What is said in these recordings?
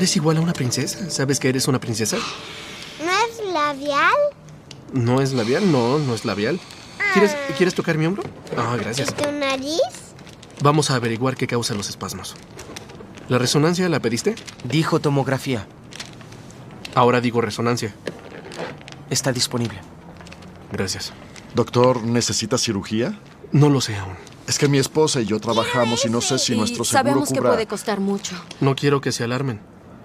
Eres igual a una princesa. ¿Sabes que eres una princesa? ¿No es labial? ¿No es labial? No, no es labial. ¿Quieres tocar mi hombro? Ah, gracias. ¿Y tu nariz? Vamos a averiguar qué causa los espasmos. ¿La resonancia la pediste? Dijo tomografía. Ahora digo resonancia. Está disponible. Gracias. Doctor, ¿necesita cirugía? No lo sé aún. Es que mi esposa y yo trabajamos y no sé si nuestro seguro sabemos cubra... que puede costar mucho. No quiero que se alarmen.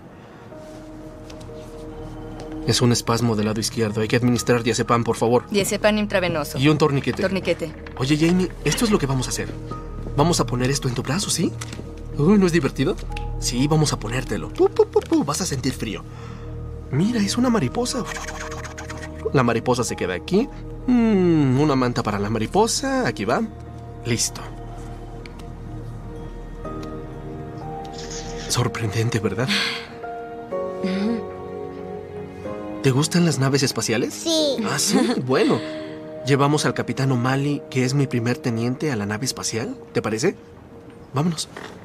Es un espasmo del lado izquierdo. Hay que administrar diazepam, por favor. Diazepam intravenoso. Y un torniquete. Torniquete. Oye, Jamie, esto es lo que vamos a hacer. Vamos a poner esto en tu brazo, ¿sí? Uy, ¿no es divertido? Sí, vamos a ponértelo. Vas a sentir frío. Mira, es una mariposa. La mariposa se queda aquí. Una manta para la mariposa. Aquí va. Listo. Sorprendente, ¿verdad? ¿Te gustan las naves espaciales? Sí. Ah, sí. Bueno. Llevamos al capitán O'Malley, que es mi primer teniente, a la nave espacial. ¿Te parece? Vámonos.